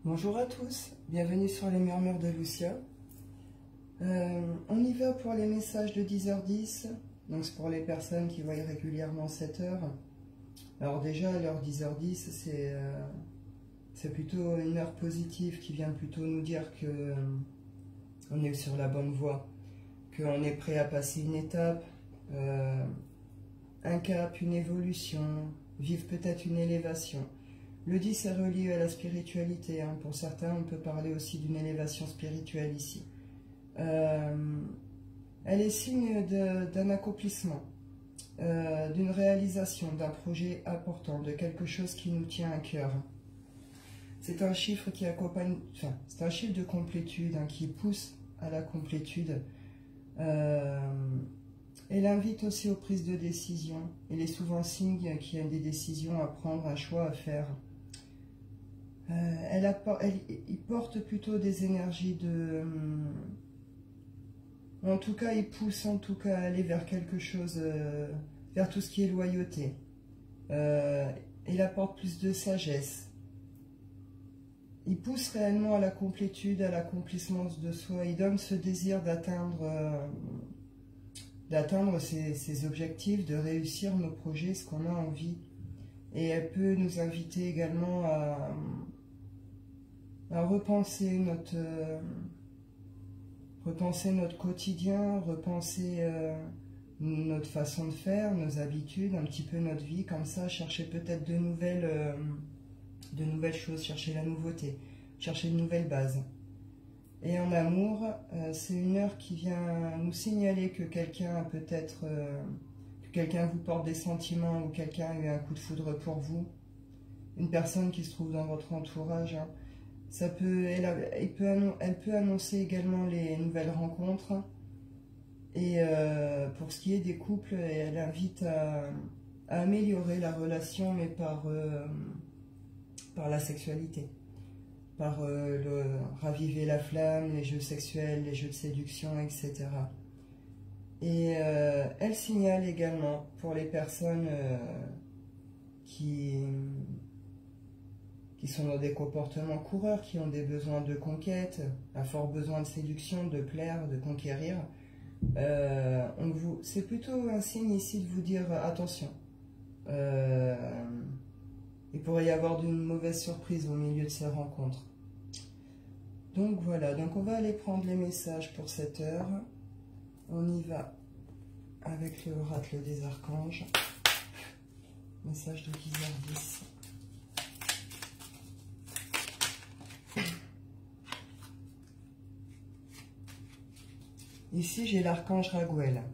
Bonjour à tous, bienvenue sur les murmures de Lucia. On y va pour les messages de 10h10, donc c'est pour les personnes qui voient régulièrement cette heure. Alors déjà, l'heure 10h10, c'est plutôt une heure positive qui vient plutôt nous dire que on est sur la bonne voie, qu'on est prêt à passer une étape, un cap, une évolution, vivre peut-être une élévation. Le 10 est relié à la spiritualité. Hein. Pour certains, on peut parler aussi d'une élévation spirituelle ici. Elle est signe d'un accomplissement, d'une réalisation, d'un projet important, de quelque chose qui nous tient à cœur. C'est un chiffre qui accompagne, enfin, c'est un chiffre de complétude, hein, qui pousse à la complétude. Elle invite aussi aux prises de décision. Il est souvent signe qu'il y a des décisions à prendre, un choix à faire. Il porte plutôt des énergies de... En tout cas, il pousse à aller vers quelque chose, vers tout ce qui est loyauté. Il apporte plus de sagesse. Il pousse réellement à la complétude, à l'accomplissement de soi. Il donne ce désir d'atteindre ses objectifs, de réussir nos projets, ce qu'on a envie. Et elle peut nous inviter également à repenser notre quotidien, repenser notre façon de faire, nos habitudes, un petit peu notre vie, comme ça, chercher peut-être de nouvelles choses, chercher la nouveauté, chercher de nouvelles bases. Et en amour, c'est une heure qui vient nous signaler que quelqu'un peut-être, que quelqu'un vous porte des sentiments ou quelqu'un a eu un coup de foudre pour vous, une personne qui se trouve dans votre entourage. Hein. Elle peut annoncer également les nouvelles rencontres. Et pour ce qui est des couples, elle invite à améliorer la relation, mais par la sexualité. Par raviver la flamme, les jeux sexuels, les jeux de séduction, etc. Et elle signale également pour les personnes qui sont dans des comportements coureurs, qui ont des besoins de conquête, un fort besoin de séduction, de plaire, de conquérir. C'est plutôt un signe ici de vous dire attention. Il pourrait y avoir d'une mauvaise surprise au milieu de ces rencontres. Donc voilà, donc on va aller prendre les messages pour cette heure. On y va avec l'oracle des archanges. Message de 10h10. Ici, j'ai l'archange Raguel.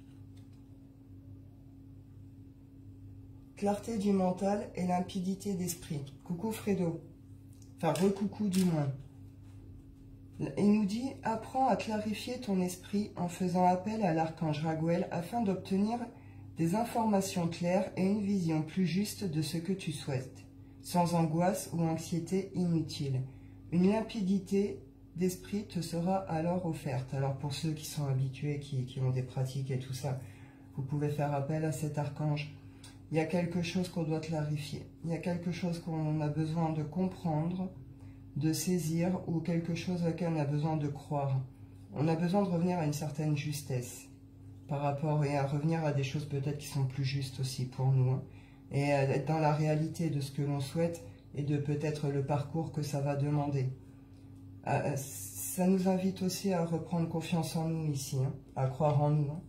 Clarté du mental et limpidité d'esprit. Coucou Fredo. Enfin, recoucou du moins. Il nous dit, apprends à clarifier ton esprit en faisant appel à l'archange Raguel afin d'obtenir des informations claires et une vision plus juste de ce que tu souhaites, sans angoisse ou anxiété inutile. Une limpidité d'esprit te sera alors offerte. Alors pour ceux qui sont habitués, qui ont des pratiques et tout ça, vous pouvez faire appel à cet archange. Il y a quelque chose qu'on doit clarifier. Il y a quelque chose qu'on a besoin de comprendre, de saisir, ou quelque chose auquel on a besoin de croire. On a besoin de revenir à une certaine justesse par rapport, et à revenir à des choses peut-être qui sont plus justes aussi pour nous. Hein, et être dans la réalité de ce que l'on souhaite et de peut-être le parcours que ça va demander. Ça nous invite aussi à reprendre confiance en nous ici, hein, à croire en nous. Hein.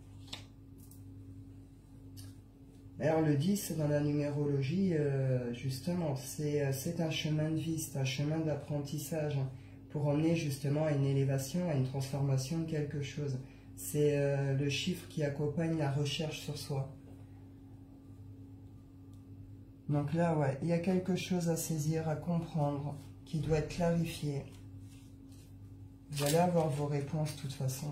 Alors le 10 dans la numérologie, justement, c'est un chemin de vie, c'est un chemin d'apprentissage, hein, pour emmener justement à une élévation, à une transformation de quelque chose. C'est le chiffre qui accompagne la recherche sur soi. Donc là, ouais, il y a quelque chose à saisir, à comprendre, qui doit être clarifié. Vous allez avoir vos réponses de toute façon.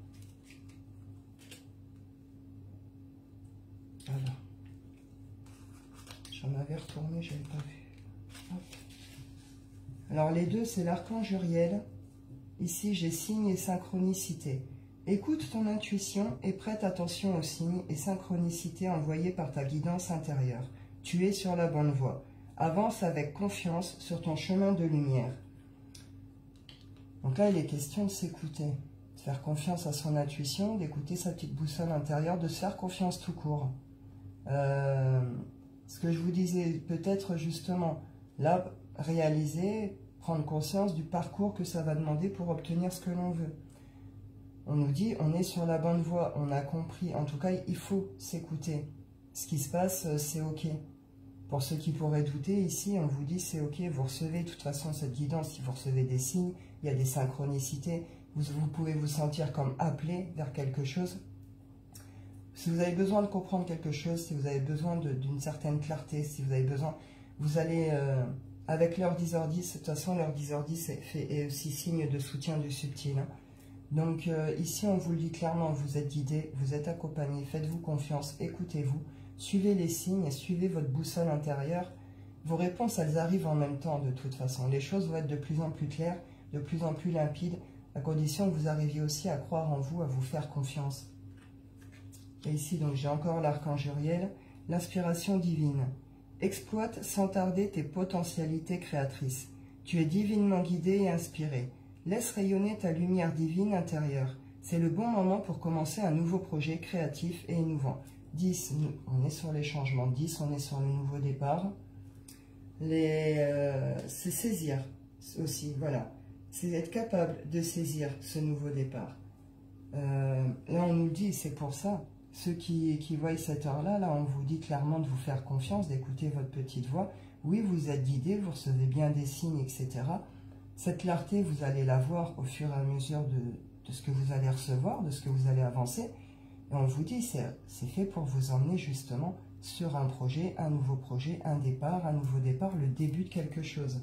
Alors. J'en avais retourné, je n'avais pas vu. Hop. Alors les deux, c'est l'archange Uriel. Ici, j'ai signe et synchronicité. Écoute ton intuition et prête attention aux signes et synchronicités envoyés par ta guidance intérieure. Tu es sur la bonne voie. Avance avec confiance sur ton chemin de lumière. Donc là, il est question de s'écouter, de faire confiance à son intuition, d'écouter sa petite boussole intérieure, de se faire confiance tout court. Ce que je vous disais, peut-être justement, là, réaliser, prendre conscience du parcours que ça va demander pour obtenir ce que l'on veut. On nous dit, on est sur la bonne voie, on a compris. En tout cas, il faut s'écouter. Ce qui se passe, c'est OK. Pour ceux qui pourraient douter, ici, on vous dit, c'est OK. Vous recevez de toute façon cette guidance, si vous recevez des signes, il y a des synchronicités. Vous pouvez vous sentir comme appelé vers quelque chose. Si vous avez besoin de comprendre quelque chose, si vous avez besoin d'une certaine clarté, si vous avez besoin, vous allez, avec l'heure 10h10, de toute façon, l'heure 10h10 est aussi signe de soutien du subtil. Hein. Donc ici, on vous le dit clairement, vous êtes guidé, vous êtes accompagné, faites-vous confiance, écoutez-vous, suivez les signes, suivez votre boussole intérieure. Vos réponses, elles arrivent en même temps de toute façon. Les choses vont être de plus en plus claires, de plus en plus limpides, à condition que vous arriviez aussi à croire en vous, à vous faire confiance. Et ici, donc, j'ai encore l'archange Uriel, l'inspiration divine. Exploite sans tarder tes potentialités créatrices. Tu es divinement guidé et inspiré. Laisse rayonner ta lumière divine intérieure. C'est le bon moment pour commencer un nouveau projet créatif et innovant. 10, on est sur les changements. 10, on est sur le nouveau départ. C'est saisir aussi, voilà. C'est être capable de saisir ce nouveau départ. Là, on nous dit, c'est pour ça. Ceux qui voient cette heure-là, là, on vous dit clairement de vous faire confiance, d'écouter votre petite voix. Oui, vous êtes guidé, vous recevez bien des signes, etc. Cette clarté, vous allez la voir au fur et à mesure de ce que vous allez recevoir, de ce que vous allez avancer. Et on vous dit, c'est fait pour vous emmener justement sur un projet, un nouveau projet, un nouveau départ, le début de quelque chose.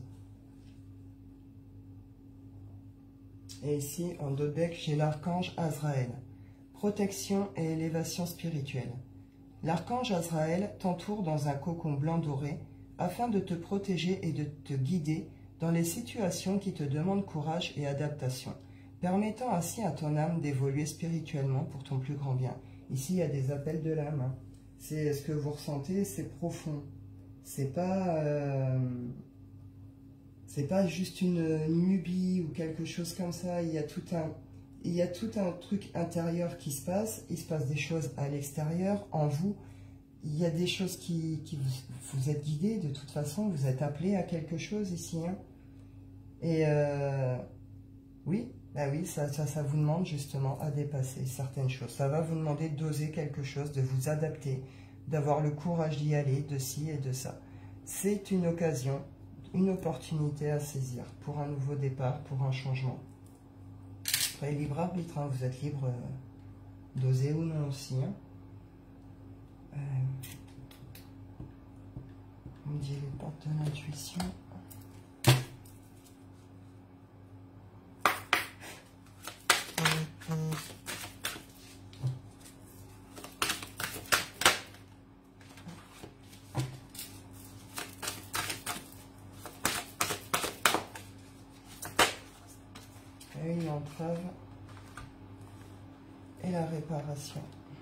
Et ici, en dos de bec, j'ai l'archange Azraël. Protection et élévation spirituelle. L'archange Azraël t'entoure dans un cocon blanc doré afin de te protéger et de te guider dans les situations qui te demandent courage et adaptation, permettant ainsi à ton âme d'évoluer spirituellement pour ton plus grand bien. Ici, il y a des appels de l'âme. Hein. C'est ce que vous ressentez, c'est profond. C'est pas juste une nubie ou quelque chose comme ça. Il y a tout un truc intérieur qui se passe. Il se passe des choses à l'extérieur, en vous. Il y a des choses qui vous êtes guidés de toute façon. Vous êtes appelés à quelque chose ici. Hein. Et oui, bah oui, ça vous demande justement à dépasser certaines choses. Ça va vous demander d'oser quelque chose, de vous adapter, d'avoir le courage d'y aller, de ci et de ça. C'est une occasion, une opportunité à saisir pour un nouveau départ, pour un changement. Après, libre arbitre, hein, vous êtes libre d'oser ou non aussi. Hein. On dit les portes de l'intuition. Et une entrave et la réparation.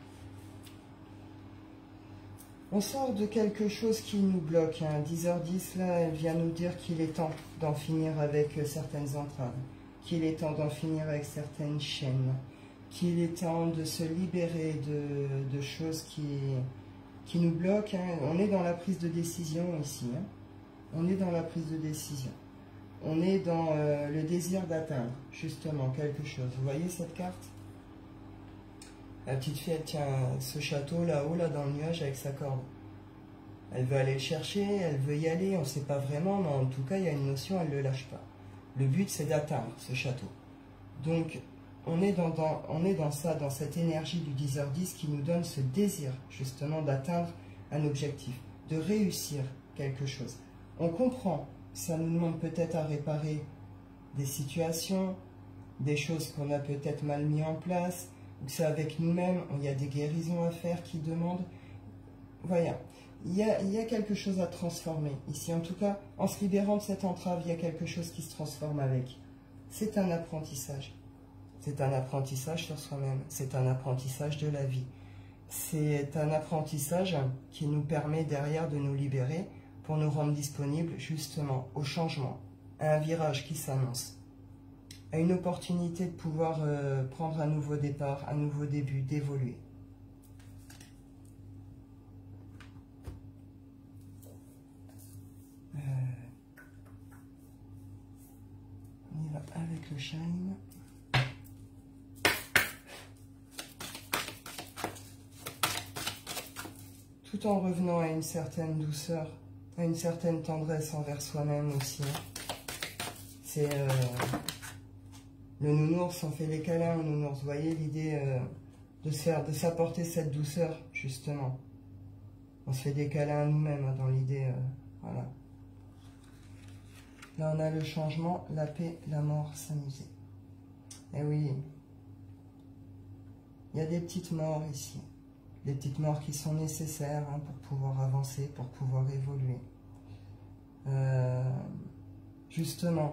On sort de quelque chose qui nous bloque. Hein. 10h10, là, elle vient nous dire qu'il est temps d'en finir avec certaines entraves, qu'il est temps d'en finir avec certaines chaînes, qu'il est temps de se libérer de choses qui nous bloquent. Hein. On est dans la prise de décision ici. Hein. On est dans la prise de décision. On est dans le désir d'atteindre, justement, quelque chose. Vous voyez cette carte? La petite fille, elle tient ce château là-haut, là, dans le nuage, avec sa corde. Elle veut aller le chercher, elle veut y aller, on ne sait pas vraiment, mais en tout cas, il y a une notion, elle ne le lâche pas. Le but, c'est d'atteindre ce château. Donc, on est dans ça, dans cette énergie du 10h10 qui nous donne ce désir, justement, d'atteindre un objectif, de réussir quelque chose. On comprend, ça nous demande peut-être à réparer des situations, des choses qu'on a peut-être mal mis en place, ou que c'est avec nous-mêmes, il y a des guérisons à faire qui demandent. Voilà, il y a quelque chose à transformer ici. En tout cas, en se libérant de cette entrave, il y a quelque chose qui se transforme avec. C'est un apprentissage. C'est un apprentissage sur soi-même. C'est un apprentissage de la vie. C'est un apprentissage qui nous permet derrière de nous libérer pour nous rendre disponibles justement au changement, à un virage qui s'annonce. à une opportunité de pouvoir prendre un nouveau départ, un nouveau début, d'évoluer. On y va avec le shine. Tout en revenant à une certaine douceur, à une certaine tendresse envers soi-même aussi. C'est le nounours, on fait des câlins au nounours. Vous voyez l'idée de s'apporter cette douceur, justement. On se fait des câlins à nous-mêmes, hein, dans l'idée, voilà. Là, on a le changement, la paix, la mort, s'amuser. Eh oui, il y a des petites morts ici. Des petites morts qui sont nécessaires, hein, pour pouvoir avancer, pour pouvoir évoluer. Justement,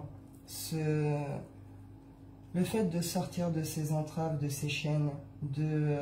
le fait de sortir de ces entraves, de ces chaînes, de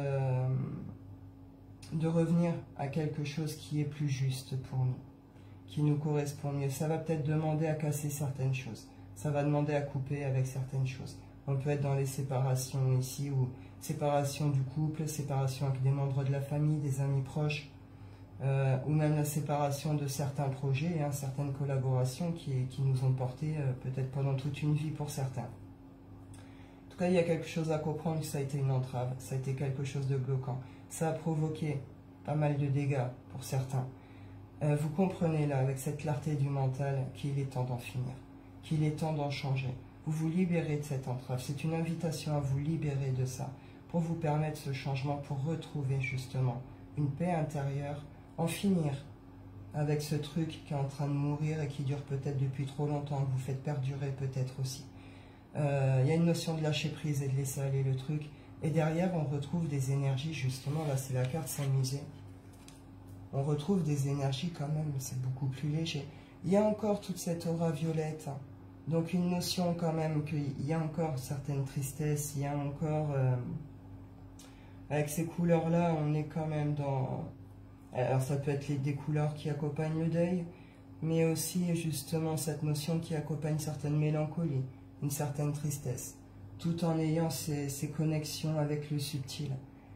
revenir à quelque chose qui est plus juste pour nous, qui nous correspond mieux, ça va peut-être demander à casser certaines choses, ça va demander à couper avec certaines choses. On peut être dans les séparations ici, ou séparation du couple, séparation avec des membres de la famille, des amis proches, ou même la séparation de certains projets, hein, certaines collaborations qui nous ont porté peut-être pendant toute une vie pour certains. En tout cas, il y a quelque chose à comprendre, que ça a été une entrave, ça a été quelque chose de bloquant. Ça a provoqué pas mal de dégâts pour certains. Vous comprenez là, avec cette clarté du mental, qu'il est temps d'en finir, qu'il est temps d'en changer. Vous vous libérez de cette entrave, c'est une invitation à vous libérer de ça, pour vous permettre ce changement, pour retrouver justement une paix intérieure, en finir avec ce truc qui est en train de mourir et qui dure peut-être depuis trop longtemps, que vous faites perdurer peut-être aussi. Il y a une notion de lâcher prise et de laisser aller le truc, et derrière on retrouve des énergies, justement, là c'est la carte s'amuser. On retrouve des énergies quand même, c'est beaucoup plus léger. Il y a encore toute cette aura violette, hein. Donc une notion quand même qu'il y a encore certaines tristesses, il y a encore... avec ces couleurs-là, on est quand même dans... Alors ça peut être des couleurs qui accompagnent le deuil, mais aussi justement cette notion qui accompagne certaines mélancolies, une certaine tristesse, tout en ayant ces connexions avec le subtil.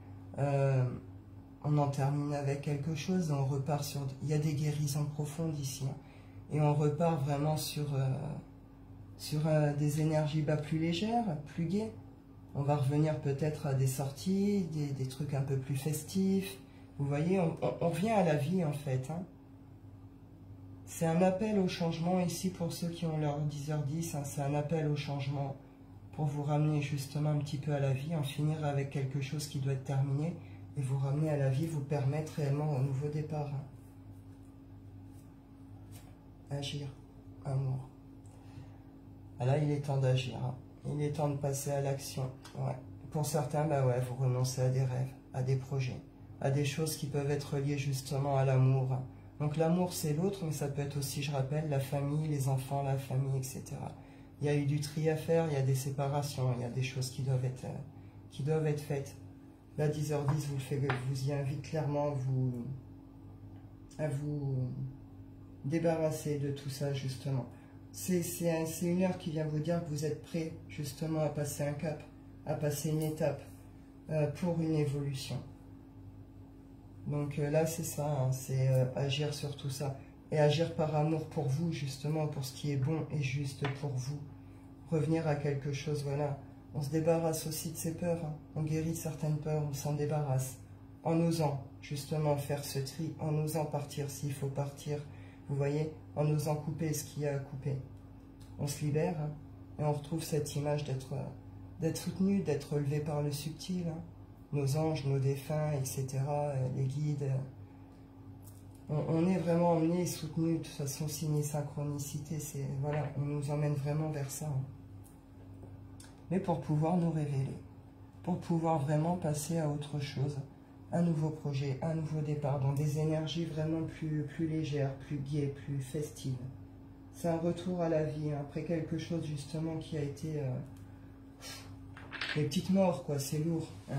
On en termine avec quelque chose, on repart sur... Il y a des guérisons profondes ici, hein, et on repart vraiment sur des énergies plus légères, plus gaies. On va revenir peut-être à des sorties, des trucs un peu plus festifs. Vous voyez, on revient à la vie en fait, hein. C'est un appel au changement ici pour ceux qui ont leur 10h10, hein, c'est un appel au changement pour vous ramener justement un petit peu à la vie, en finir avec quelque chose qui doit être terminé et vous ramener à la vie, vous permettre réellement un nouveau départ, hein. Agir, amour. Ah là, il est temps d'agir, hein. Il est temps de passer à l'action. Ouais. Pour certains, bah ouais, vous renoncez à des rêves, à des projets, à des choses qui peuvent être liées justement à l'amour. Donc l'amour, c'est l'autre, mais ça peut être aussi, je rappelle, la famille, les enfants, la famille, etc. Il y a eu du tri à faire, il y a des séparations, il y a des choses qui doivent être faites. Là, 10h10, vous y invite clairement à vous débarrasser de tout ça, justement. C'est une heure qui vient vous dire que vous êtes prêt, justement, à passer un cap, à passer une étape pour une évolution. Donc là, c'est ça, hein, c'est agir sur tout ça. Et agir par amour pour vous, justement, pour ce qui est bon et juste pour vous. Revenir à quelque chose, voilà. On se débarrasse aussi de ses peurs, hein. On guérit certaines peurs, on s'en débarrasse. En osant, justement, faire ce tri, en osant partir s'il faut partir. Vous voyez, en osant couper ce qu'il y a à couper. On se libère, hein, et on retrouve cette image d'être soutenu, d'être relevé par le subtil, hein. Nos anges, nos défunts, etc., les guides. On est vraiment emmenés et soutenus, de toute façon, signe synchronicité, voilà, on nous emmène vraiment vers ça, hein. Mais pour pouvoir nous révéler, pour pouvoir vraiment passer à autre chose, un nouveau projet, un nouveau départ, dans des énergies vraiment plus légères, plus gaies, plus festives. C'est un retour à la vie, hein, après quelque chose justement qui a été... les petites morts, quoi, c'est lourd, hein.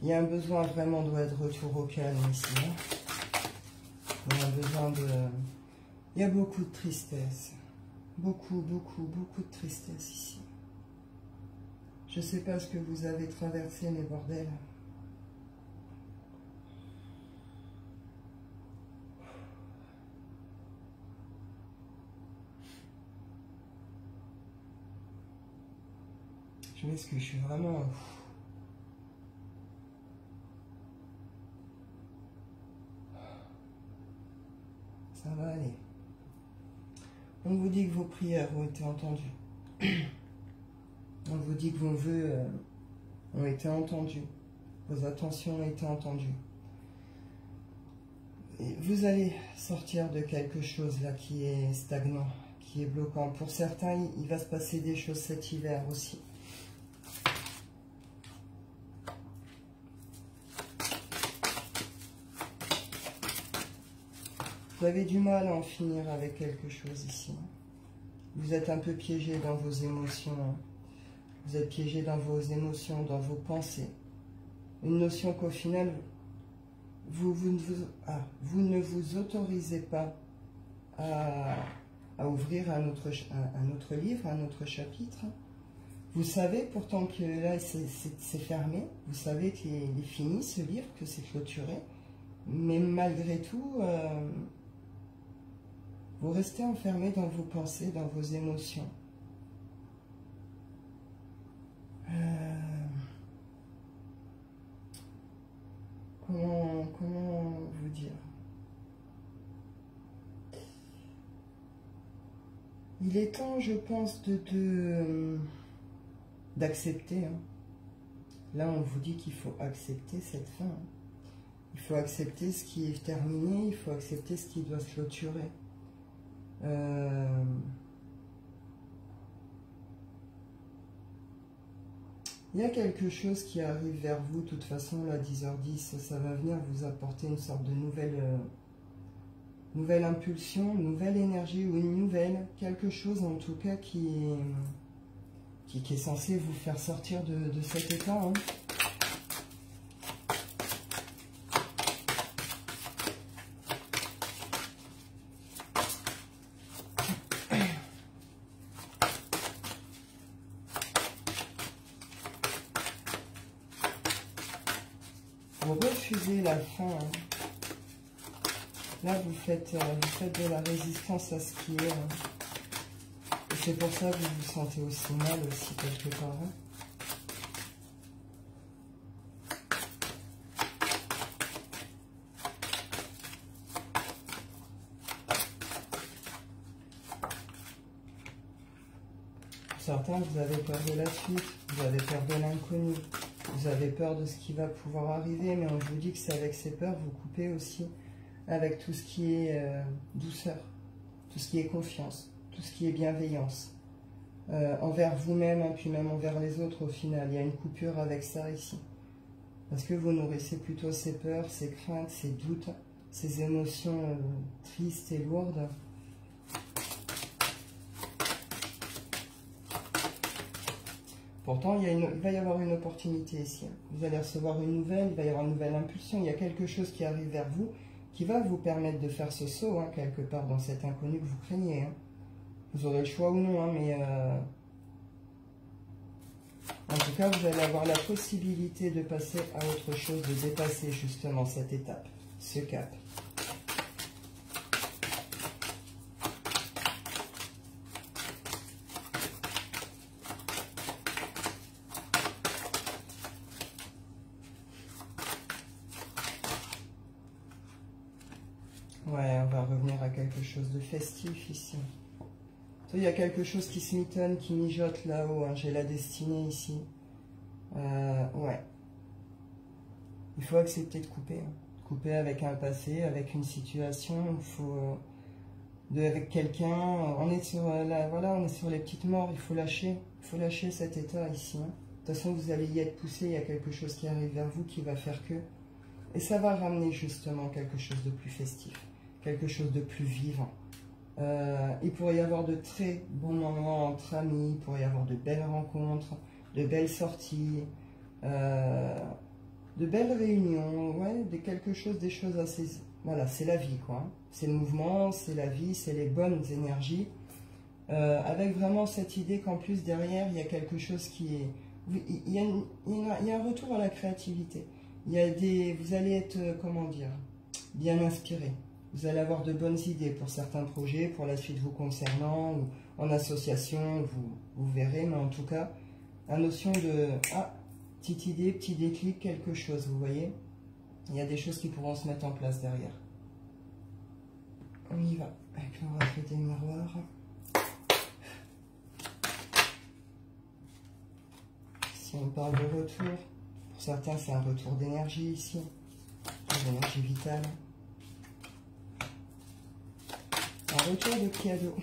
Il y a un besoin vraiment de retour au calme ici. Hein. Il y a un besoin de... Il y a beaucoup de tristesse. Beaucoup de tristesse ici. Je ne sais pas ce que vous avez traversé, mes bordels. Je m'excuse, je suis vraiment... Ça va aller. On vous dit que vos prières ont été entendues. On vous dit que vos vœux ont été entendus. Vos attentions ont été entendues. Et vous allez sortir de quelque chose là qui est stagnant, qui est bloquant. Pour certains, il va se passer des choses cet hiver aussi. Vous avez du mal à en finir avec quelque chose ici. Vous êtes un peu piégé dans vos émotions. Vous êtes piégé dans vos émotions, dans vos pensées. Une notion qu'au final, vous ne vous autorisez pas à ouvrir un autre livre, un autre chapitre. Vous savez pourtant que là, c'est fermé. Vous savez qu'il est fini ce livre, que c'est clôturé. Mais malgré tout... vous restez enfermé dans vos pensées, dans vos émotions. Comment vous dire? Il est temps, je pense, d'accepter. Hein. Là, on vous dit qu'il faut accepter cette fin. Hein. Il faut accepter ce qui est terminé, il faut accepter ce qui doit se clôturer. Il y a quelque chose qui arrive vers vous, de toute façon, là, 10h10, ça va venir vous apporter une sorte de nouvelle impulsion, nouvelle énergie ou une nouvelle, quelque chose en tout cas qui est censé vous faire sortir de cet état. Hein. Vous refusez la fin. Hein. Là, vous faites de la résistance à ce qui est. Hein. Et c'est pour ça que vous vous sentez aussi mal aussi quelque part. Hein. Pour certains, vous avez peur de la suite, vous avez peur de l'inconnu. Vous avez peur de ce qui va pouvoir arriver, mais on vous dit que c'est avec ces peurs, vous coupez aussi avec tout ce qui est douceur, tout ce qui est confiance, tout ce qui est bienveillance, envers vous-même, hein, puis même envers les autres au final. Il y a une coupure avec ça ici. Parce que vous nourrissez plutôt ces peurs, ces craintes, ces doutes, ces émotions tristes et lourdes. Pourtant, il va y avoir une opportunité ici. Vous allez recevoir une nouvelle, il va y avoir une nouvelle impulsion. Il y a quelque chose qui arrive vers vous qui va vous permettre de faire ce saut, hein, quelque part dans cet inconnu que vous craignez. Hein. Vous aurez le choix ou non, hein, mais en tout cas, vous allez avoir la possibilité de passer à autre chose, de dépasser justement cette étape, ce cap. Ouais, on va revenir à quelque chose de festif ici. Il y a quelque chose qui se mitonne, qui mijote là-haut. Hein. J'ai la destinée ici. Ouais. Il faut accepter de couper. Hein. Couper avec un passé, avec une situation. Il faut... avec quelqu'un. On est sur voilà, on est sur les petites morts. Il faut lâcher. Il faut lâcher cet état ici. Hein. De toute façon, vous allez y être poussé. Il y a quelque chose qui arrive vers vous qui va faire que... Et ça va ramener justement quelque chose de plus festif. Quelque chose de plus vivant. Il pourrait y avoir de très bons moments entre amis, il pourrait y avoir de belles rencontres, de belles sorties. de belles réunions, ouais, des choses assez... Voilà, c'est la vie, quoi. C'est le mouvement, c'est la vie, c'est les bonnes énergies. Avec vraiment cette idée qu'en plus, derrière, il y a quelque chose qui est... Il y a un retour à la créativité. Il y a vous allez être, comment dire, bien inspiré. Vous allez avoir de bonnes idées pour certains projets, pour la suite vous concernant, ou en association, vous verrez, mais en tout cas, la notion de... Ah, petite idée, petit déclic, quelque chose, vous voyez. Il y a des choses qui pourront se mettre en place derrière. On y va, avec l'oracle des miroirs. Si on parle de retour, pour certains c'est un retour d'énergie ici, d'énergie vitale. Un retour de cadeau.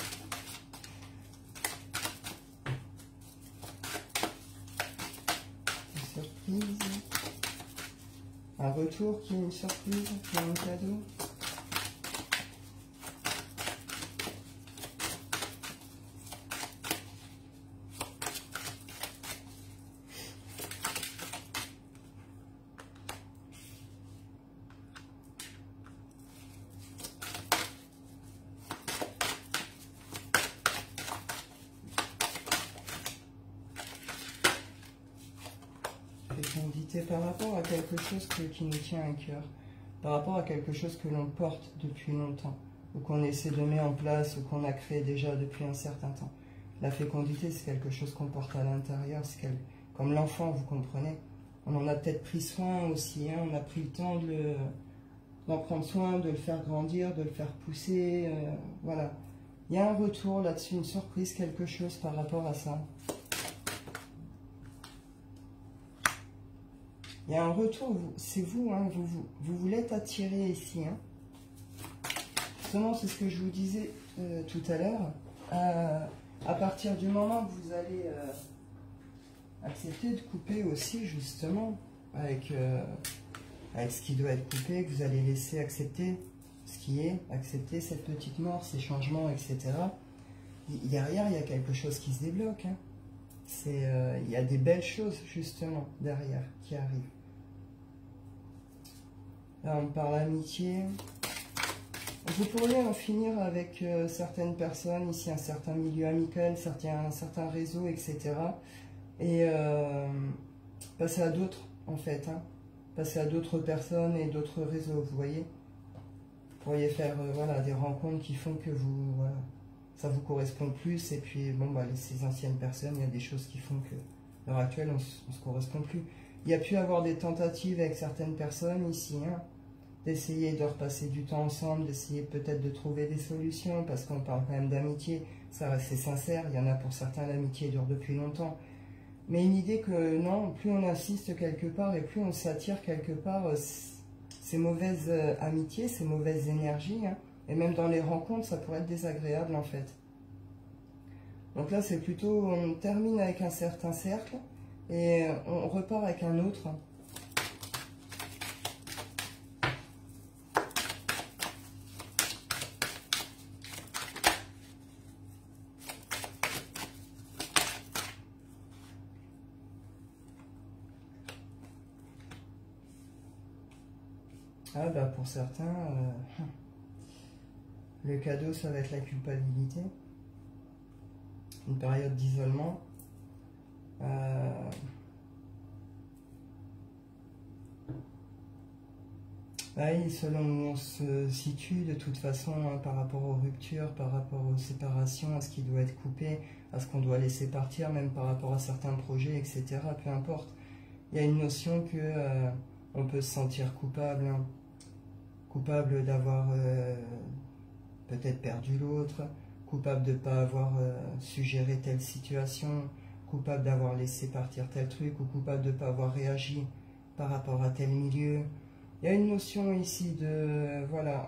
Une surprise. Un retour qui est une surprise, qui est un cadeau. Fécondité par rapport à quelque chose qui nous tient à cœur, par rapport à quelque chose que l'on porte depuis longtemps, ou qu'on essaie de mettre en place, ou qu'on a créé déjà depuis un certain temps. La fécondité, c'est quelque chose qu'on porte à l'intérieur, comme l'enfant, vous comprenez. On en a peut-être pris soin aussi, hein, on a pris le temps d'en prendre soin, de le faire grandir, de le faire pousser, voilà. Il y a un retour là-dessus, une surprise, quelque chose par rapport à ça. Il y a un retour, c'est vous, hein, vous voulez attirer ici. Hein. Justement, c'est ce que je vous disais tout à l'heure. À partir du moment que vous allez accepter de couper aussi, justement, avec ce qui doit être coupé, que vous allez laisser accepter ce qui est, accepter cette petite mort, ces changements, etc. Derrière, il y a quelque chose qui se débloque. Hein. Il y a des belles choses, justement, derrière, qui arrivent. Là, on parle amitié. Vous pourriez en finir avec certaines personnes, ici, un certain milieu amical, un certain réseau, etc. Et passer à d'autres, en fait. Hein. Passer à d'autres personnes et d'autres réseaux, vous voyez. Vous pourriez faire voilà, des rencontres qui font que voilà, ça vous correspond plus. Et puis, bon, bah, ces anciennes personnes, il y a des choses qui font que, à l'heure actuelle, on ne se correspond plus. Il y a pu avoir des tentatives avec certaines personnes ici, hein, d'essayer de repasser du temps ensemble, d'essayer peut-être de trouver des solutions, parce qu'on parle quand même d'amitié, ça reste sincère, il y en a pour certains, l'amitié dure depuis longtemps. Mais une idée que non, plus on insiste quelque part et plus on s'attire quelque part ces mauvaises amitiés, ces mauvaises énergies, hein, et même dans les rencontres, ça pourrait être désagréable en fait. Donc là, c'est plutôt, on termine avec un certain cercle et on repart avec un autre. Ah bah pour certains, le cadeau ça va être la culpabilité, une période d'isolement. Oui, selon où on se situe de toute façon, hein, par rapport aux ruptures, par rapport aux séparations, à ce qui doit être coupé, à ce qu'on doit laisser partir, même par rapport à certains projets, etc. Peu importe. Il y a une notion que on peut se sentir coupable, hein. Coupable d'avoir peut-être perdu l'autre, coupable de ne pas avoir suggéré telle situation, coupable d'avoir laissé partir tel truc, ou coupable de ne pas avoir réagi par rapport à tel milieu. Il y a une notion ici de, voilà,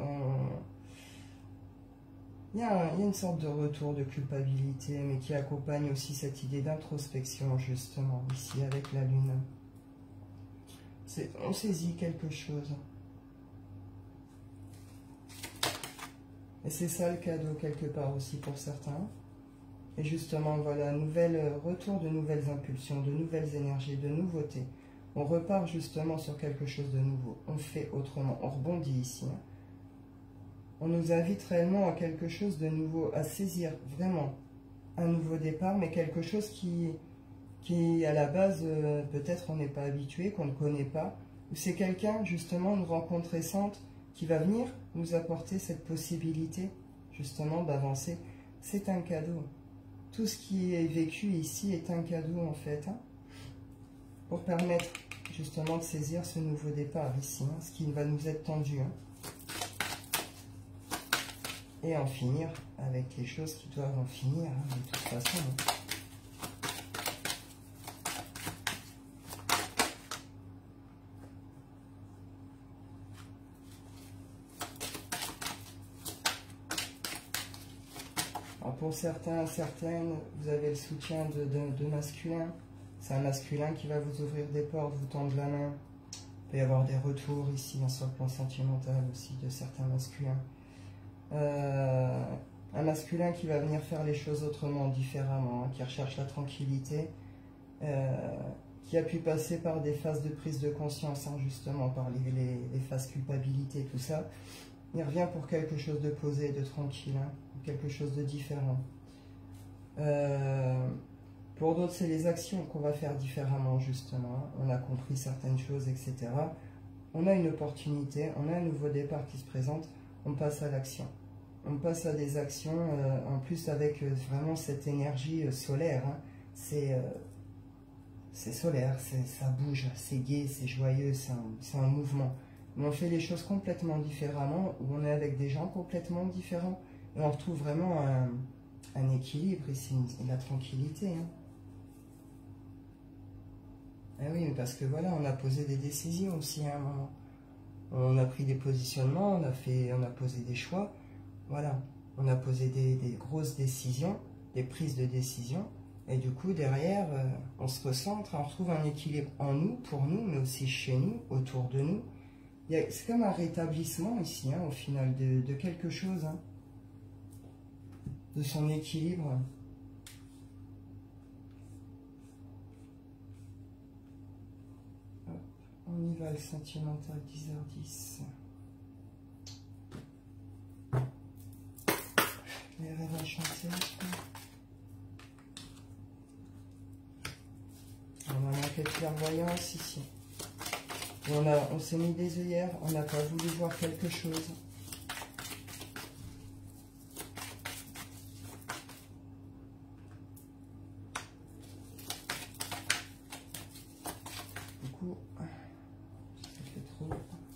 il y a une sorte de retour de culpabilité, mais qui accompagne aussi cette idée d'introspection, justement, ici, avec la lune. On saisit quelque chose. Et c'est ça le cadeau quelque part aussi pour certains. Et justement, voilà, retour de nouvelles impulsions, de nouvelles énergies, de nouveautés. On repart justement sur quelque chose de nouveau. On fait autrement. On rebondit ici. Hein. On nous invite réellement à quelque chose de nouveau, à saisir vraiment un nouveau départ, mais quelque chose qui à la base, peut-être on n'est pas habitué, qu'on ne connaît pas. Ou c'est quelqu'un, justement, une rencontre récente qui va venir nous apporter cette possibilité, justement, d'avancer. C'est un cadeau. Tout ce qui est vécu ici est un cadeau, en fait, hein, pour permettre, justement, de saisir ce nouveau départ ici, hein, ce qui va nous être tendu. Hein, et en finir avec les choses qui doivent en finir, hein, de toute façon. Hein. Alors pour certains, certaines, vous avez le soutien de masculin. C'est un masculin qui va vous ouvrir des portes, vous tendre la main. Il peut y avoir des retours ici, hein, sur le plan sentimental aussi, de certains masculins. Un masculin qui va venir faire les choses autrement, différemment, hein, qui recherche la tranquillité, qui a pu passer par des phases de prise de conscience, hein, justement, par les phases culpabilité, tout ça. Il revient pour quelque chose de posé, de tranquille, hein, quelque chose de différent. Pour d'autres, c'est les actions qu'on va faire différemment, justement. On a compris certaines choses, etc. On a une opportunité, on a un nouveau départ qui se présente, on passe à l'action. On passe à des actions, en plus avec vraiment cette énergie solaire. Hein. C'est solaire, ça bouge, c'est gai, c'est joyeux, c'est un mouvement. Mais on fait les choses complètement différemment, où on est avec des gens complètement différents. Et on retrouve vraiment un équilibre ici, la tranquillité. Hein. Ah oui, mais parce que voilà, on a posé des décisions aussi à un moment. On a pris des positionnements, on a posé des choix. Voilà, on a posé des grosses décisions, des prises de décision. Et du coup, derrière, on se recentre, on retrouve un équilibre en nous, pour nous, mais aussi chez nous, autour de nous. C'est comme un rétablissement ici, hein, au final, de quelque chose, hein, de son équilibre. Hop, on y va, le sentimental, 10h10. Les rêves enchantés. On a manqué de clairvoyance ici. On s'est mis des œillères, on n'a pas voulu voir quelque chose. Du coup, ça fait trop.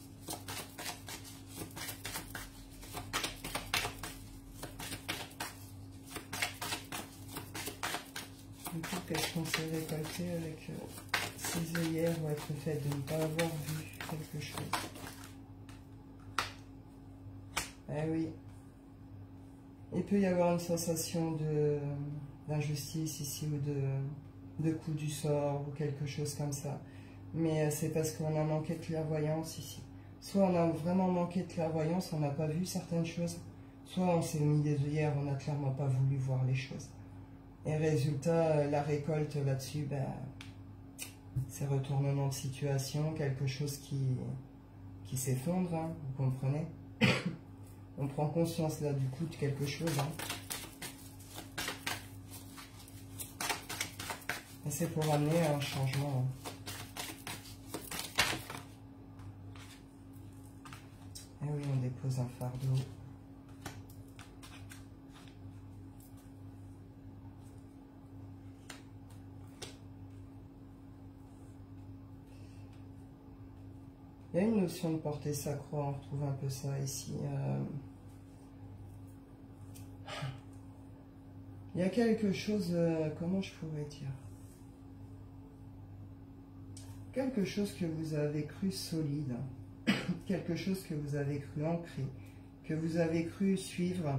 Du coup, qu'est-ce qu'on s'est récolté avec ces œillères ou avec le fait de ne pas avoir vu quelque chose? Eh oui. Il peut y avoir une sensation d'injustice ici ou de coup du sort ou quelque chose comme ça. Mais c'est parce qu'on a manqué de clairvoyance ici. Soit on a vraiment manqué de clairvoyance, on n'a pas vu certaines choses. Soit on s'est mis des œillères, on n'a clairement pas voulu voir les choses. Et résultat, la récolte là-dessus, ben, c'est retournement de situation, quelque chose qui s'effondre, hein, vous comprenez? On prend conscience là du coup de quelque chose. Hein. Et c'est pour amener à un changement. Hein. Et oui, on dépose un fardeau. Il y a une notion de portée sacro, on retrouve un peu ça ici. Il y a quelque chose, comment je pourrais dire? Quelque chose que vous avez cru solide, quelque chose que vous avez cru ancré, que vous avez cru suivre,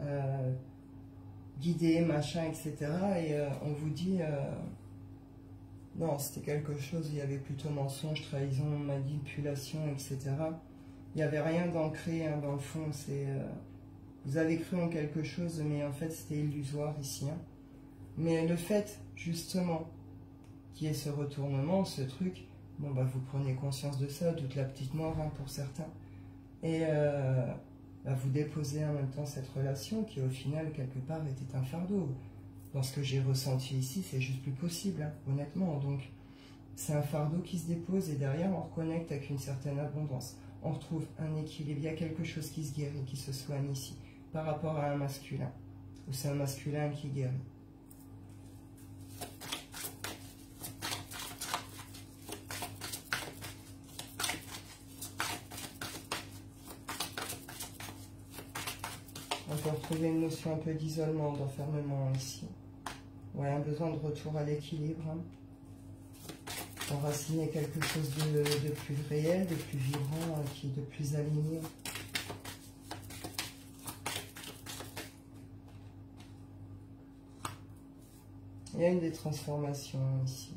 guider, machin, etc. Et on vous dit... non, c'était quelque chose, il y avait plutôt mensonge, trahison, manipulation, etc. Il n'y avait rien d'ancré, hein, dans le fond. Vous avez cru en quelque chose, mais en fait, c'était illusoire ici. Hein. Mais le fait, justement, qu'il y ait ce retournement, ce truc, Bon, bah, vous prenez conscience de ça, toute la petite mort hein, pour certains. Et bah, vous déposez en même temps cette relation qui, au final, quelque part, était un fardeau. Dans ce que j'ai ressenti ici, c'est juste plus possible, hein, honnêtement. Donc, c'est un fardeau qui se dépose et derrière, on reconnecte avec une certaine abondance. On retrouve un équilibre. Il y a quelque chose qui se guérit, qui se soigne ici, par rapport à un masculin. Ou c'est un masculin qui guérit. On peut retrouver une notion un peu d'isolement, d'enfermement ici. Ouais, un besoin de retour à l'équilibre. Hein. Enraciner quelque chose de plus réel, de plus vibrant, de plus aligné. Il y a une des transformations ici.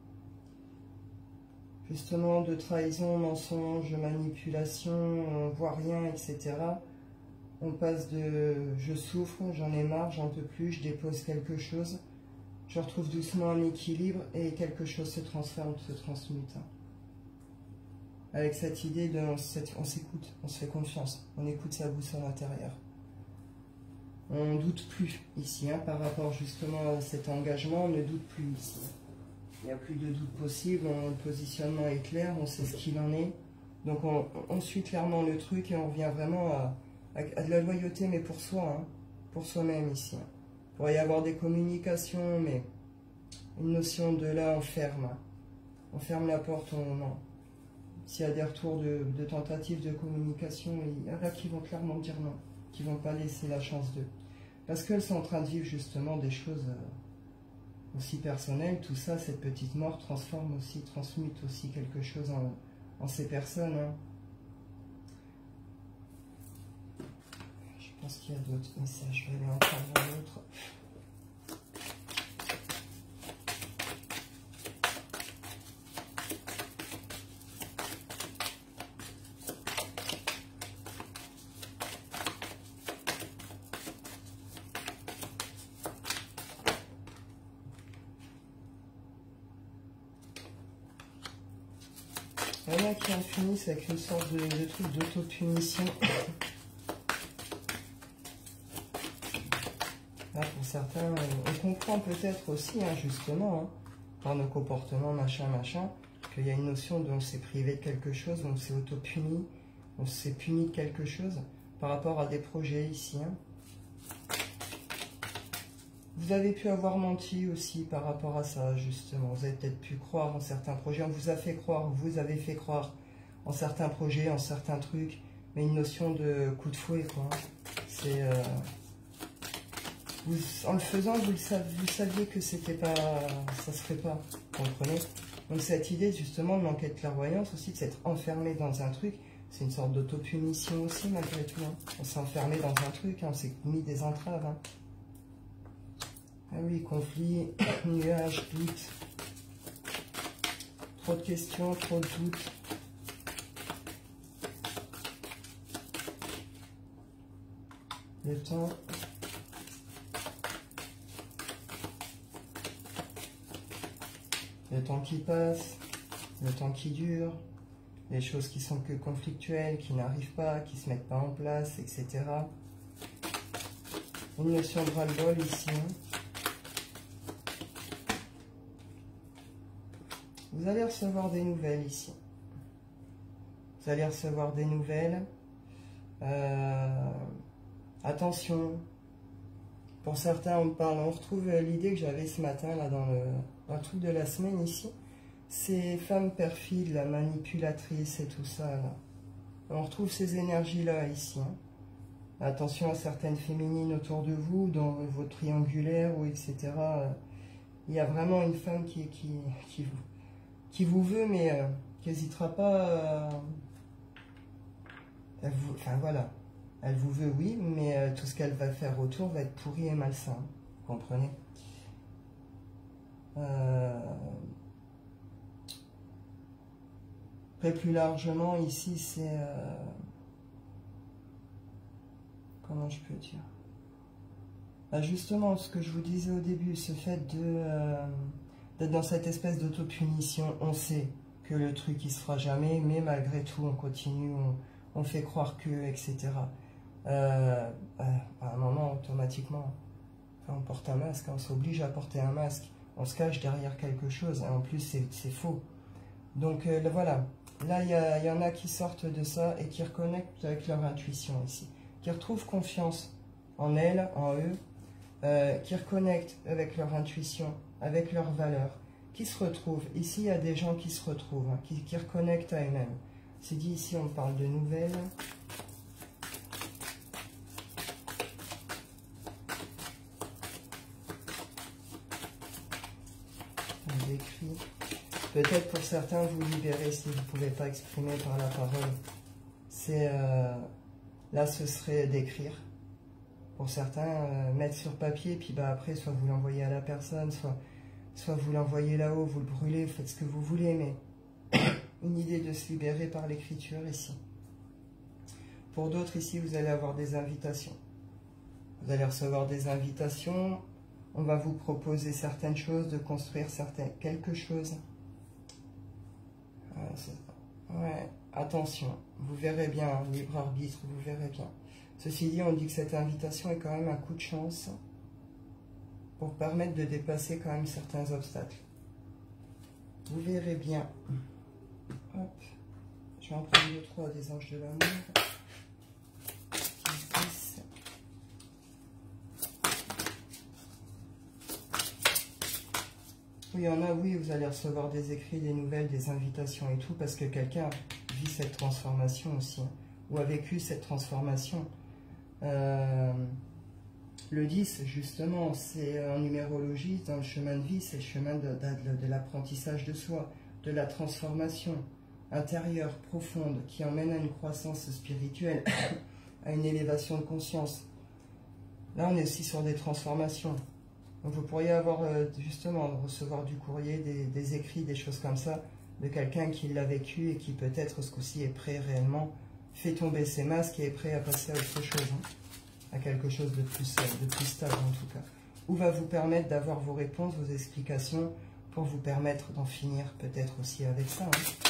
Justement, de trahison, mensonge, manipulation, on voit rien, etc. On passe de je souffre, j'en ai marre, j'en peux plus, je dépose quelque chose. Je retrouve doucement un équilibre et quelque chose se transforme, se transmute. Avec cette idée de on s'écoute, on se fait confiance, on écoute sa boussole intérieure. On ne doute plus ici, hein, par rapport justement à cet engagement, on ne doute plus ici. Il n'y a plus de doute possible, le positionnement est clair, on sait ce qu'il en est. Donc on suit clairement le truc et on revient vraiment à de la loyauté, mais pour soi, hein, pour soi-même ici. Hein. Il pourrait y avoir des communications, mais une notion de là, on ferme la porte, non. S'il y a des retours de tentatives de communication, il y en a qui vont clairement dire non, qui ne vont pas laisser la chance d'eux. Parce qu'elles sont en train de vivre justement des choses aussi personnelles. Tout ça, cette petite mort transmute aussi quelque chose en ces personnes. Hein. Je pense qu'il y a d'autres messages, je vais aller en prendre un autre. Il y en a qui en finissent avec une sorte de truc d'auto-punition. Là, pour certains, on comprend peut-être aussi, hein, justement, hein, par nos comportements, machin, qu'il y a une notion de on s'est privé de quelque chose, on s'est auto-puni, on s'est puni de quelque chose par rapport à des projets ici. Hein. Vous avez pu avoir menti aussi par rapport à ça, justement. Vous avez peut-être pu croire en certains projets. On vous a fait croire, vous avez fait croire en certains projets, en certains trucs. Mais une notion de coup de fouet, quoi. C'est... en le faisant, vous saviez que c'était pas... ça se ferait pas, vous comprenez? Donc cette idée, justement, de manquer de clairvoyance aussi, de s'être enfermé dans un truc, c'est une sorte d'auto-punition aussi, malgré tout. Hein. On s'est enfermé dans un truc, hein, on s'est mis des entraves. Hein. Ah oui, conflit, nuage, doute. Trop de questions, trop de doutes. Le temps. Le temps qui passe, le temps qui dure, les choses qui sont que conflictuelles, qui n'arrivent pas, qui ne se mettent pas en place, etc. Une notion de ras-le-bol ici. Vous allez recevoir des nouvelles ici. Vous allez recevoir des nouvelles. Attention. Pour certains, on retrouve l'idée que j'avais ce matin là dans le truc de la semaine ici. Ces femmes perfides, la manipulatrice et tout ça. Là. On retrouve ces énergies-là ici. Hein. Attention à certaines féminines autour de vous, dans votre triangulaire, ou etc. Il y a vraiment une femme qui vous veut, mais qui n'hésitera pas. Enfin voilà, elle vous veut, oui, mais tout ce qu'elle va faire autour va être pourri et malsain. Vous comprenez? Après, plus largement, ici, c'est... comment je peux dire? Justement, ce que je vous disais au début, ce fait d'être dans cette espèce d'autopunition, on sait, que le truc il se fera jamais, mais malgré tout on continue, on fait croire que, etc. À un moment, automatiquement, on porte un masque, on s'oblige à porter un masque, on se cache derrière quelque chose, et en plus c'est faux. Donc voilà, là il y en a qui sortent de ça et qui reconnectent avec leur intuition ici, qui retrouvent confiance en elles, en eux, qui reconnectent avec leur intuition, avec leurs valeurs, qui se retrouvent. Ici il y a des gens qui se retrouvent, hein, qui reconnectent à eux-mêmes. C'est dit ici, on parle de nouvelles. On décrit. Peut-être pour certains, vous libérez si vous ne pouvez pas exprimer par la parole. C'est là, ce serait d'écrire. Pour certains, mettre sur papier, puis bah, après, soit vous l'envoyez à la personne, soit vous l'envoyez là-haut, vous le brûlez, vous faites ce que vous voulez, mais une idée de se libérer par l'écriture ici. Pour d'autres, ici, vous allez avoir des invitations. Vous allez recevoir des invitations. On va vous proposer certaines choses, de construire quelque chose. Ouais, attention, vous verrez bien, libre arbitre, vous verrez bien. Ceci dit, on dit que cette invitation est quand même un coup de chance pour permettre de dépasser quand même certains obstacles. Vous verrez bien. Hop. Je vais en prendre 2, 3 des anges de l'amour. 10. Oui, il y en a, oui, vous allez recevoir des écrits, des nouvelles, des invitations et tout, parce que quelqu'un vit cette transformation aussi, hein, ou a vécu cette transformation. Le 10, justement, c'est en numérologie, dans le chemin de vie, c'est le chemin de l'apprentissage de soi, de la transformation intérieure, profonde, qui emmène à une croissance spirituelle, à une élévation de conscience. Là, on est aussi sur des transformations. Donc, vous pourriez avoir, justement, recevoir du courrier, des écrits, des choses comme ça, de quelqu'un qui l'a vécu et qui peut-être, ce coup-ci, est prêt réellement, fait tomber ses masques et est prêt à passer à autre chose, hein, à quelque chose de plus stable, en tout cas. Ou va vous permettre d'avoir vos réponses, vos explications, pour vous permettre d'en finir peut-être aussi avec ça, hein.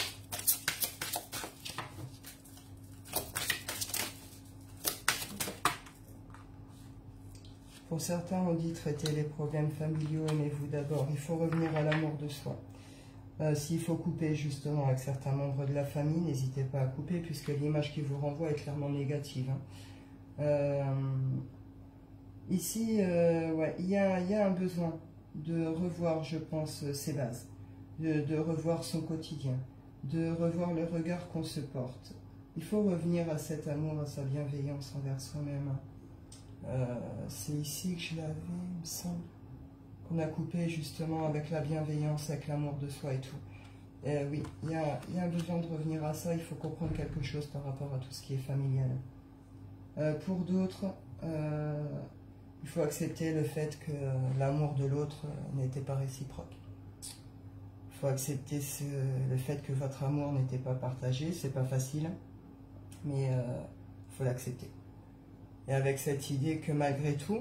Pour certains, on dit traiter les problèmes familiaux, aimez-vous d'abord. Il faut revenir à l'amour de soi. S'il faut couper justement avec certains membres de la famille, n'hésitez pas à couper puisque l'image qui vous renvoie est clairement négative, hein. Ici, ouais, il y a un besoin de revoir, je pense, ses bases, de revoir son quotidien, de revoir le regard qu'on se porte. Il faut revenir à cet amour, à sa bienveillance envers soi-même. C'est ici que je l'avais, il me semble, qu'on a coupé justement avec la bienveillance, avec l'amour de soi et tout. Oui, il y a un besoin de revenir à ça, il faut comprendre quelque chose par rapport à tout ce qui est familial. Pour d'autres, il faut accepter le fait que l'amour de l'autre n'était pas réciproque. Il faut accepter le fait que votre amour n'était pas partagé, c'est pas facile, mais il faut l'accepter. Et avec cette idée que malgré tout,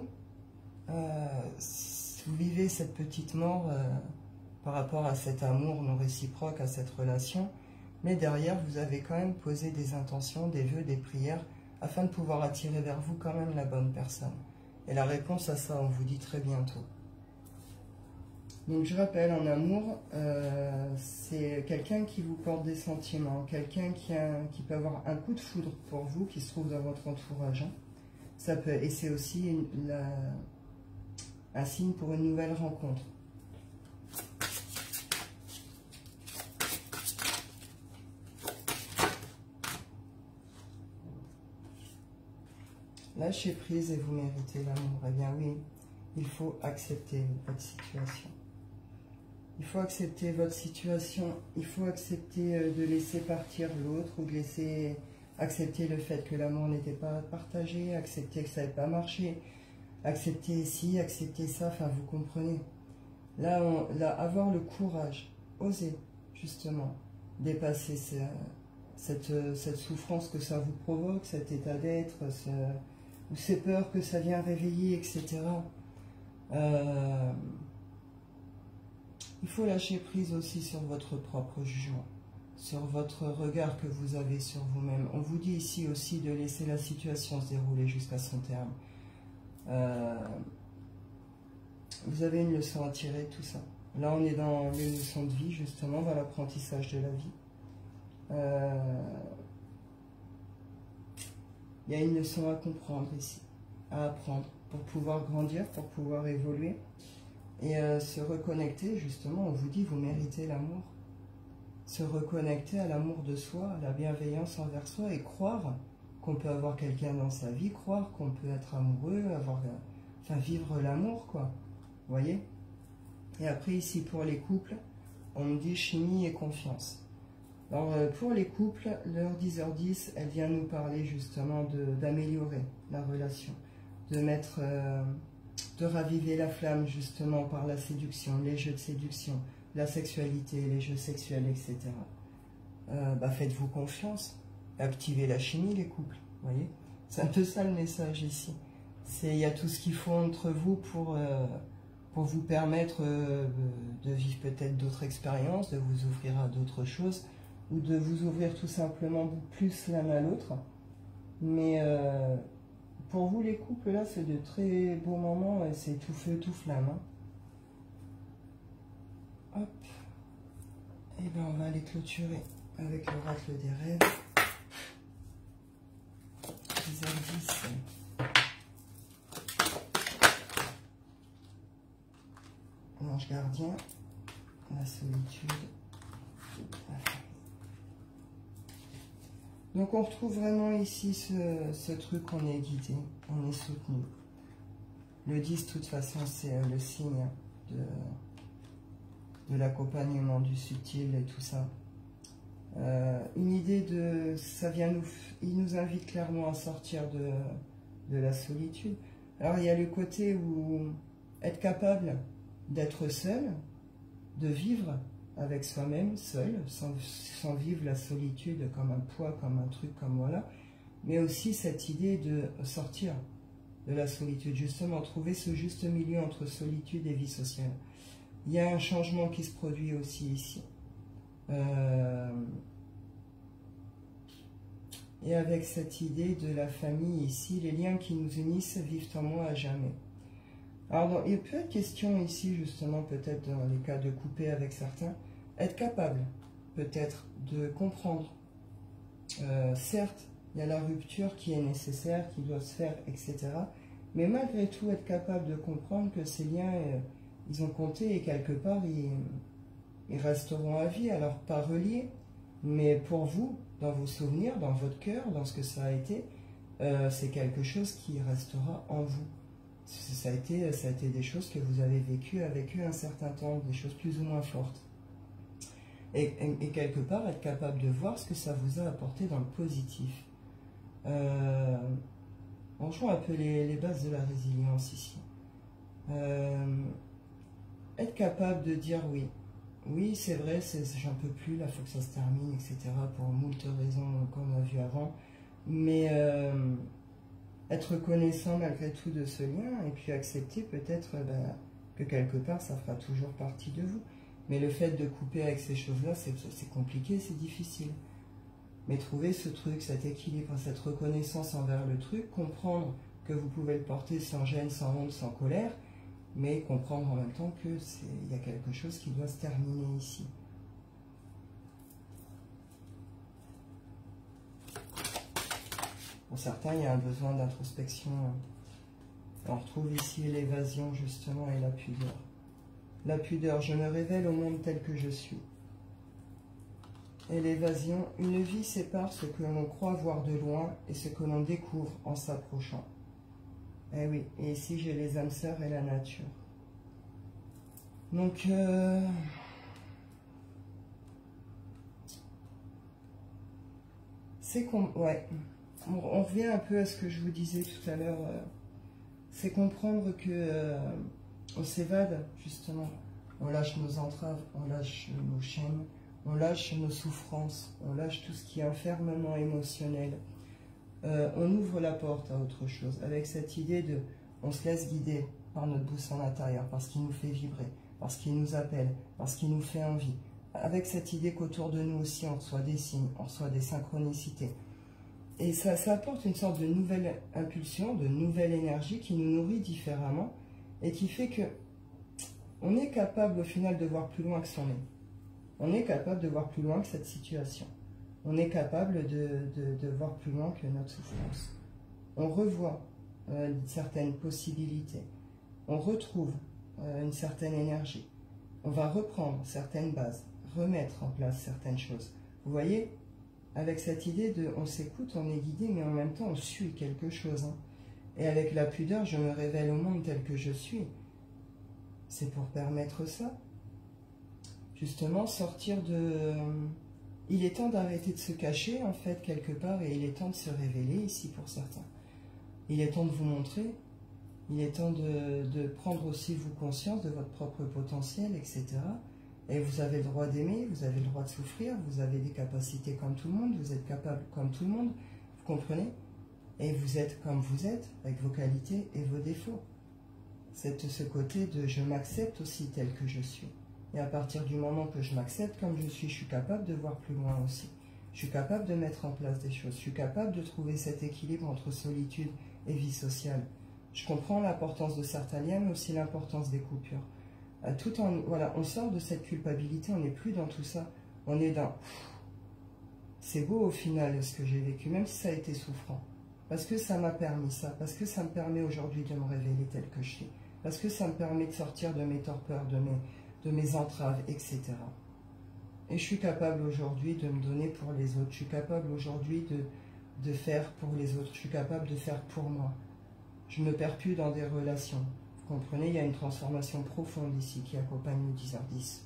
vous vivez cette petite mort par rapport à cet amour non réciproque, à cette relation, mais derrière vous avez quand même posé des intentions, des vœux, des prières, afin de pouvoir attirer vers vous quand même la bonne personne. Et la réponse à ça, on vous dit très bientôt. Donc je rappelle, en amour, c'est quelqu'un qui vous porte des sentiments, quelqu'un qui peut avoir un coup de foudre pour vous, qui se trouve dans votre entourage, hein. Ça peut, et c'est aussi un signe pour une nouvelle rencontre. Lâchez prise et vous méritez l'amour. Eh bien oui, il faut accepter votre situation. Il faut accepter votre situation. Il faut accepter de laisser partir l'autre ou de laisser... Accepter le fait que l'amour n'était pas partagé, accepter que ça n'avait pas marché, accepter ci, accepter ça, enfin vous comprenez. Là, avoir le courage, oser justement dépasser cette souffrance que ça vous provoque, cet état d'être, ou ces peurs que ça vient réveiller, etc. Il faut lâcher prise aussi sur votre propre jugement. sur votre regard que vous avez sur vous-même. On vous dit ici aussi de laisser la situation se dérouler jusqu'à son terme. Vous avez une leçon à tirer de tout ça. Là, on est dans les leçons de vie, justement, dans l'apprentissage de la vie. Il y a une leçon à comprendre ici, à apprendre, pour pouvoir grandir, pour pouvoir évoluer. Et se reconnecter, justement, on vous dit, vous méritez l'amour. Se reconnecter à l'amour de soi, à la bienveillance envers soi et croire qu'on peut avoir quelqu'un dans sa vie, croire qu'on peut être amoureux, enfin vivre l'amour, quoi. Vous voyez? Et après, ici, pour les couples, on me dit chimie et confiance. Alors, pour les couples, l'heure 10h10, elle vient nous parler justement d'améliorer la relation, de raviver la flamme justement par la séduction, les jeux de séduction, la sexualité, les jeux sexuels, etc. Faites-vous confiance, activez la chimie, les couples, vous voyez? C'est un peu ça le message ici. Il y a tout ce qu'il faut entre vous pour vous permettre de vivre peut-être d'autres expériences, de vous ouvrir à d'autres choses, ou de vous ouvrir tout simplement plus l'un à l'autre. Mais pour vous les couples, là, c'est de très beaux moments, et c'est tout feu, tout flamme. Hein. Hop. Et bien on va aller clôturer avec l'oracle des rêves. 10h10. L'ange gardien, la solitude, la famille. Donc on retrouve vraiment ici ce truc, on est guidé, on est soutenu. Le 10, de toute façon, c'est le signe de l'accompagnement, du subtil et tout ça. Une idée de... il nous invite clairement à sortir de la solitude. Alors il y a le côté où être capable d'être seul, de vivre avec soi-même, seul, sans vivre la solitude comme un poids, comme un truc, comme voilà, mais aussi cette idée de sortir de la solitude, justement, trouver ce juste milieu entre solitude et vie sociale. Il y a un changement qui se produit aussi ici. Et avec cette idée de la famille ici, les liens qui nous unissent vivent en moi à jamais. Alors, il peut être question ici, justement, peut-être dans les cas de couper avec certains, être capable, peut-être, de comprendre. Certes, il y a la rupture qui est nécessaire, qui doit se faire, etc. Mais malgré tout, être capable de comprendre que ces liens, ils ont compté et quelque part, ils resteront à vie. Alors, pas reliés, mais pour vous, dans vos souvenirs, dans votre cœur, dans ce que ça a été, c'est quelque chose qui restera en vous. Ça a été des choses que vous avez vécues avec eux un certain temps, des choses plus ou moins fortes. Et quelque part, être capable de voir ce que ça vous a apporté dans le positif. On joue un peu les bases de la résilience ici. Être capable de dire oui. Oui, c'est vrai, j'en peux plus, là, il faut que ça se termine, etc. Pour moult raisons qu'on a vues avant. Mais... être reconnaissant malgré tout de ce lien et puis accepter peut-être que quelque part ça fera toujours partie de vous. Mais le fait de couper avec ces choses-là, c'est compliqué, c'est difficile. Mais trouver ce truc, cet équilibre, cette reconnaissance envers le truc, comprendre que vous pouvez le porter sans gêne, sans honte, sans colère, mais comprendre en même temps qu'il y a quelque chose qui doit se terminer ici. Pour certains, il y a un besoin d'introspection. On retrouve ici l'évasion, justement, et la pudeur. La pudeur, je me révèle au monde tel que je suis. Et l'évasion, une vie sépare ce que l'on croit voir de loin et ce que l'on découvre en s'approchant. Eh oui, et ici j'ai les âmes sœurs et la nature. Donc, c'est ouais. On revient un peu à ce que je vous disais tout à l'heure, c'est comprendre que on s'évade, justement. On lâche nos entraves, on lâche nos chaînes, on lâche nos souffrances, on lâche tout ce qui est enfermement émotionnel. On ouvre la porte à autre chose, avec cette idée de, on se laisse guider par notre boussole intérieure, parce qu'il nous fait vibrer, parce qu'il nous appelle, parce qu'il nous fait envie. avec cette idée qu'autour de nous aussi, on reçoit des signes, on reçoit des synchronicités. Et ça apporte une sorte de nouvelle impulsion, de nouvelle énergie qui nous nourrit différemment et qui fait que on est capable au final de voir plus loin que son nez. On est capable de voir plus loin que cette situation. On est capable de voir plus loin que notre souffrance. On revoit certaines possibilités. On retrouve une certaine énergie. On va reprendre certaines bases, remettre en place certaines choses. Vous voyez, avec cette idée de on s'écoute, on est guidé, mais en même temps on suit quelque chose. Hein. Et avec la pudeur, je me révèle au monde tel que je suis. C'est pour permettre ça. Justement, sortir de... Il est temps d'arrêter de se cacher, en fait, quelque part, et il est temps de se révéler ici pour certains. Il est temps de vous montrer, il est temps de prendre aussi vous conscience de votre propre potentiel, etc. Et vous avez le droit d'aimer, vous avez le droit de souffrir, vous avez des capacités comme tout le monde, vous êtes capable comme tout le monde, vous comprenez? Et vous êtes comme vous êtes, avec vos qualités et vos défauts. C'est ce côté de je m'accepte aussi tel que je suis. Et à partir du moment que je m'accepte comme je suis capable de voir plus loin aussi. Je suis capable de mettre en place des choses. Je suis capable de trouver cet équilibre entre solitude et vie sociale. Je comprends l'importance de certains liens, mais aussi l'importance des coupures. Voilà, on sort de cette culpabilité, on n'est plus dans tout ça. On est dans... C'est beau au final ce que j'ai vécu, même si ça a été souffrant. Parce que ça m'a permis ça, parce que ça me permet aujourd'hui de me révéler tel que je suis. Parce que ça me permet de sortir de mes torpeurs, de mes entraves, etc. Et je suis capable aujourd'hui de me donner pour les autres. Je suis capable aujourd'hui de faire pour les autres. Je suis capable de faire pour moi. Je ne me perds plus dans des relations. Vous comprenez, il y a une transformation profonde ici qui accompagne le 10h10.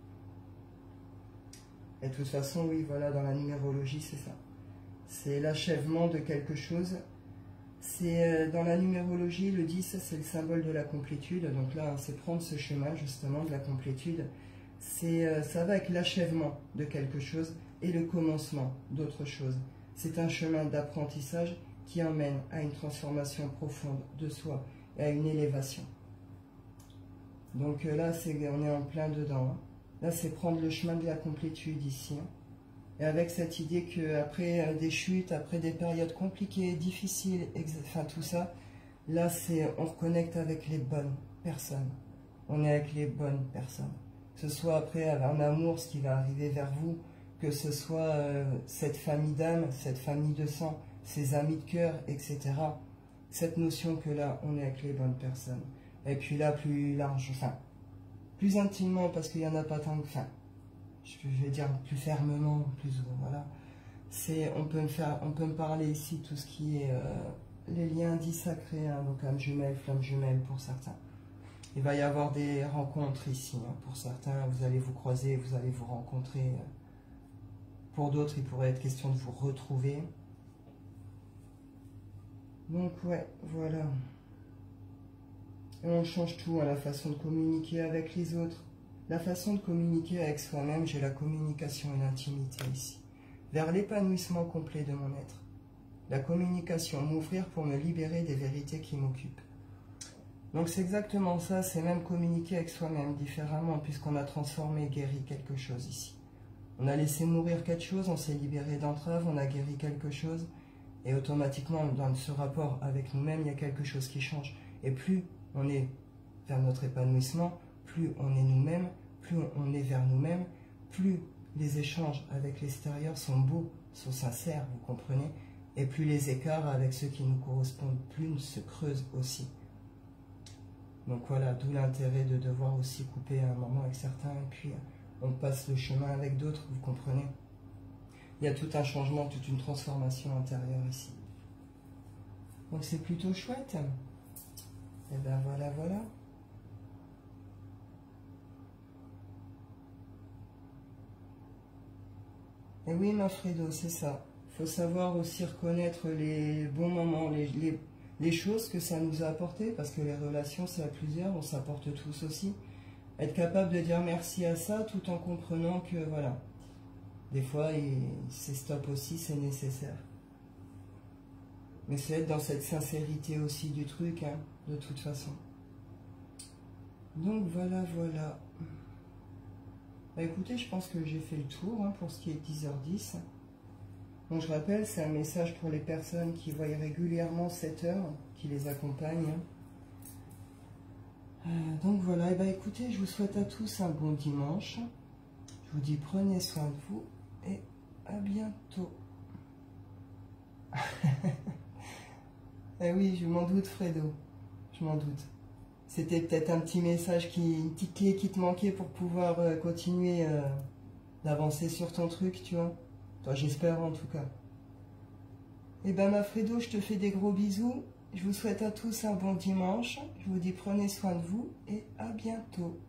Et de toute façon, oui, voilà, dans la numérologie, c'est ça. C'est l'achèvement de quelque chose. C'est dans la numérologie, le 10, c'est le symbole de la complétude. Donc là, c'est prendre ce chemin, justement, de la complétude. Ça va avec l'achèvement de quelque chose et le commencement d'autre chose. C'est un chemin d'apprentissage qui emmène à une transformation profonde de soi et à une élévation. Donc là, on est en plein dedans. Hein. Là, c'est prendre le chemin de la complétude ici. Hein. Et avec cette idée qu'après des chutes, après des périodes compliquées, difficiles, enfin tout ça, là, on reconnecte avec les bonnes personnes. On est avec les bonnes personnes. Que ce soit après un amour, ce qui va arriver vers vous, que ce soit cette famille d'âme, cette famille de sang, ses amis de cœur, etc. Cette notion que là, on est avec les bonnes personnes. Et puis là, plus large, enfin, plus intimement, parce qu'il n'y en a pas tant que... Enfin, je vais dire plus fermement, plus... Voilà. On peut me parler ici tout ce qui est les liens dits sacrés, hein, donc âme jumelle, flamme jumelle pour certains. Il va y avoir des rencontres ici, hein, pour certains, vous allez vous croiser, vous allez vous rencontrer. Pour d'autres, il pourrait être question de vous retrouver. Donc ouais, voilà. Et on change tout, hein, la façon de communiquer avec les autres. La façon de communiquer avec soi-même, j'ai la communication et l'intimité ici. Vers l'épanouissement complet de mon être. La communication, m'ouvrir pour me libérer des vérités qui m'occupent. Donc c'est exactement ça, c'est même communiquer avec soi-même différemment, puisqu'on a transformé et guéri quelque chose ici. On a laissé mourir quelque chose, on s'est libéré d'entraves, on a guéri quelque chose, et automatiquement, dans ce rapport avec nous-mêmes, il y a quelque chose qui change. Et plus on est vers notre épanouissement, plus on est nous-mêmes, plus on est vers nous-mêmes, plus les échanges avec l'extérieur sont beaux, sont sincères, vous comprenez, et plus les écarts avec ceux qui nous correspondent plus se creusent aussi. Donc voilà, d'où l'intérêt de devoir aussi couper à un moment avec certains, et puis on passe le chemin avec d'autres, vous comprenez. Il y a tout un changement, toute une transformation intérieure ici. Donc c'est plutôt chouette. Et ben voilà, voilà. Et oui, Manfredo, c'est ça. Il faut savoir aussi reconnaître les bons moments, les choses que ça nous a apporté, parce que les relations, c'est à plusieurs, on s'apporte tous aussi. Être capable de dire merci à ça, tout en comprenant que, voilà, des fois, c'est stop aussi, c'est nécessaire. Mais c'est être dans cette sincérité aussi du truc, hein, de toute façon. Donc voilà, voilà. Bah écoutez, je pense que j'ai fait le tour hein, pour ce qui est 10h10. Donc je rappelle, c'est un message pour les personnes qui voient régulièrement cette heure, qui les accompagnent. Donc voilà, et bah écoutez, je vous souhaite à tous un bon dimanche. Je vous dis prenez soin de vous et à bientôt. Eh oui, je m'en doute Fredo, je m'en doute. C'était peut-être un petit message, une petite clé qui te manquait pour pouvoir continuer d'avancer sur ton truc, tu vois. Toi, j'espère en tout cas. Eh ben ma Fredo, je te fais des gros bisous. Je vous souhaite à tous un bon dimanche. Je vous dis prenez soin de vous et à bientôt.